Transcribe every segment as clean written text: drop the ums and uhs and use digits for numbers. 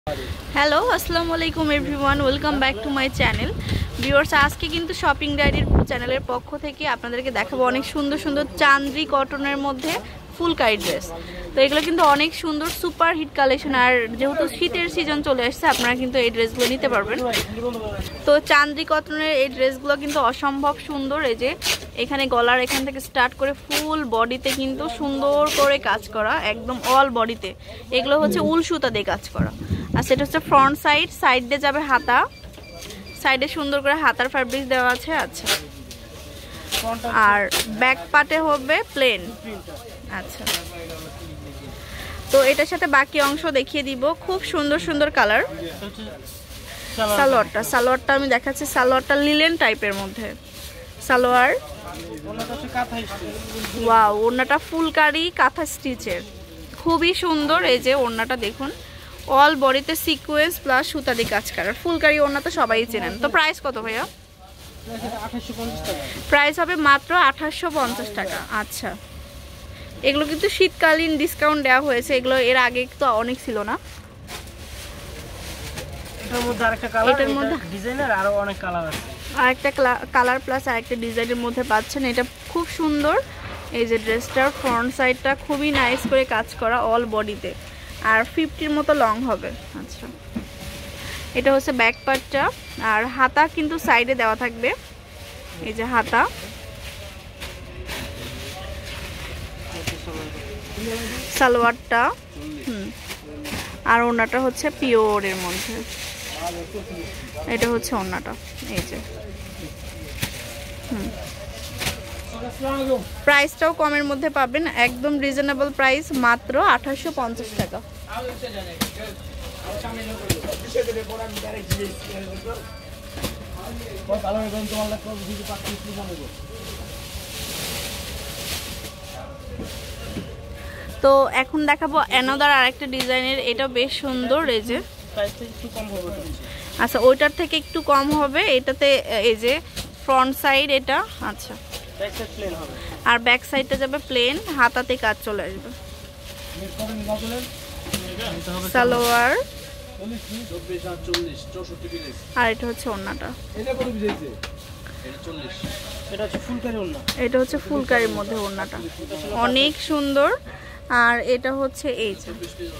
Hello আসসালামু আলাইকুম everyone, welcome back to my channel. Viewers, আজকে কিন্তু শপিং ডায়েরির চ্যানেলের পক্ষ থেকে আপনাদেরকে দেখাবো অনেক সুন্দর সুন্দর চান্দ্রি কটনের মধ্যে ফুলকারি ড্রেস। তো এগুলো কিন্তু অনেক সুন্দর সুপার হিট কালেকশন, আর যেহেতু শীতের সিজন চলে আসছে আপনারা কিন্তু এই ড্রেসগুলো নিতে পারবেন। তো চান্দ্রি কটনের এই ড্রেসগুলো কিন্তু অসম্ভব সুন্দর। এই যে এখানে গলার এখান থেকে স্টার্ট করে ফুল বডিতে কিন্তু সুন্দর করে কাজ করা, একদম অল বডিতে। এগুলো হচ্ছে উল সুতা দিয়ে কাজ করা। আর সেটা হচ্ছে ফ্রন্ট সাইড দিয়ে যাবে হাতা, সাইডে সুন্দর করে হাতার ফ্যাব্রিক দেওয়া আছে। আচ্ছা, আর ব্যাক পার্টে হবে প্লেন। আচ্ছা, তো এটার সাথে বাকি অংশ দেখিয়ে দিব। খুব সুন্দর সুন্দর কালার। সালোয়ারটা আমি দেখাচ্ছি। সালোয়ারটা লিলেন টাইপের মধ্যে সালোয়ার। ওয়াও, ওড়নাটা ফুলকারি কাঁথা স্টিচের, খুবই সুন্দর। এই যে ওড়নাটা দেখুন, অল বডিতে সিকোয়েন্স প্লাস সুতা দিয়ে কাজ করা। ফুলকারি ওড়না তো সবাই চেনেন। তো প্রাইস কত ভাইয়া? প্রাইস হবে মাত্র 2850 টাকা। আচ্ছা, এগুলো কিন্তু শীতকালীন ডিসকাউন্ট দেওয়া হয়েছে। এগুলো এর আগে তো অনেক ছিল না। এটার মধ্যে ডিজাইনের আরো অনেক কালার আছে, আরেকটা কালার প্লাস আরেকটা ডিজাইনের মধ্যে পাচ্ছেন। এটা খুব সুন্দর। এই যে ড্রেসটার ফ্রন্ট সাইডটা খুবই নাইস করে কাজ করা অল বডিতে, আর 50-র মতো লং হবে। আচ্ছা, এটা হচ্ছে ব্যাক পার্টটা, আর হাতা কিন্তু সাইডে দেওয়া থাকবে। এই যে হাতা, সালোয়ারটা, আর ওড়নাটা হচ্ছে পিওরের মধ্যে। এটা হচ্ছে ওড়নাটা। এই যে প্রাইসটাও কমের মধ্যে পাবেন, একদম রিজনেবল প্রাইস, মাত্র 2850 টাকা। তো এখন দেখাবো অ্যানাদার আরেকটা ডিজাইনের। এটা বেশ সুন্দর। এই যে আচ্ছা, ওইটার থেকে একটু কম হবে। এটাতে এই যে ফ্রন্ট সাইড এটা। আচ্ছা, আর ব্যাক সাইডটা যাবে প্লেন, হাতাতে কাজ চলে আসবে। সালোয়ার, আর এটা হচ্ছে ওড়নাটা। এটা হচ্ছে ফুলকারির মধ্যে ওড়নাটা, অনেক সুন্দর। আর এটা হচ্ছে এই যে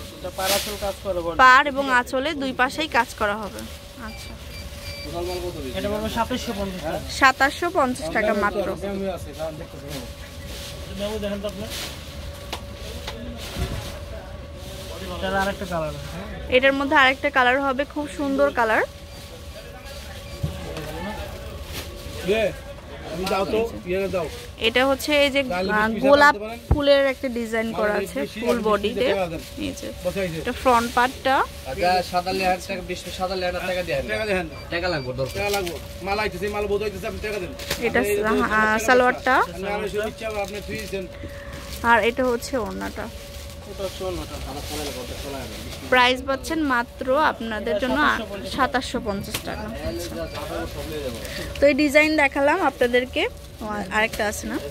পাড় এবং আঁচলে দুই পাশেই কাজ করা হবে। আচ্ছা, 2750 টাকা মাত্র। এটার মধ্যে আরেকটা কালার হবে, খুব সুন্দর কালার। এটা হচ্ছে এই যে গোলাপ ফুলের একটা ডিজাইন করা আছে ফুল বডিতে। এটা ফ্রন্ট পার্টটা। এটা সালোয়ারটা, আর এটা হচ্ছে ওড়নাটা। প্রাইস পাচ্ছেন মাত্র আপনাদের জন্য 2750 টাকা। তো এই ডিজাইন দেখালাম আপনাদেরকে, আরেকটা আছে না?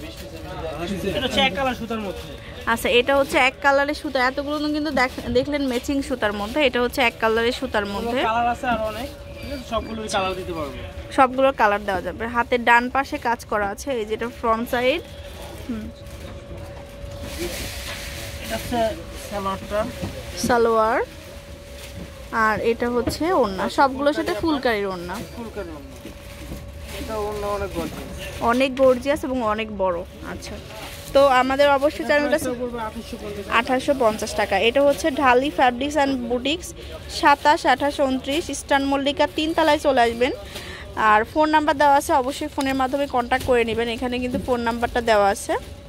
আচ্ছা, এটা হচ্ছে এক কালারের সুতা। এতগুলো কিন্তু দেখলেন ম্যাচিং সুতার মধ্যে। এটা হচ্ছে এক কালারের সুতার মধ্যে, সবগুলো কালার দেওয়া যাবে। হাতের ডান পাশে কাজ করা আছে। এই যেটা ফ্রন্ট সাইড। সালোয়ার, আর এটা হচ্ছে ওড়না। সবগুলোর সাথে ফুলকারির ওড়না, অনেক গর্জিয়াস এবং অনেক বড়। আচ্ছা, তো আমাদের অবশ্যই চ্যানেলটা 2850 টাকা। এটা হচ্ছে Dhali fabrics and boutiques, 27, 28, 29 eastern Mallika 3 তলায় চলে আসবেন। আর ফোন নাম্বার দেওয়া আছে, অবশ্যই ফোনের মাধ্যমে কন্ট্যাক্ট করে নেবেন। এখানে কিন্তু ফোন নাম্বারটা দেওয়া আছে।